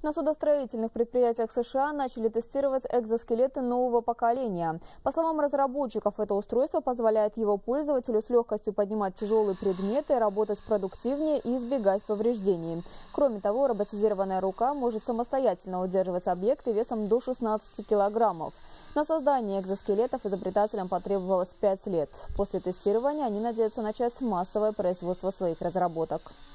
На судостроительных предприятиях США начали тестировать экзоскелеты нового поколения. По словам разработчиков, это устройство позволяет его пользователю с легкостью поднимать тяжелые предметы, работать продуктивнее и избегать повреждений. Кроме того, роботизированная рука может самостоятельно удерживать объекты весом до 16 килограммов. На создание экзоскелетов изобретателям потребовалось 5 лет. После тестирования они надеются начать массовое производство своих разработок.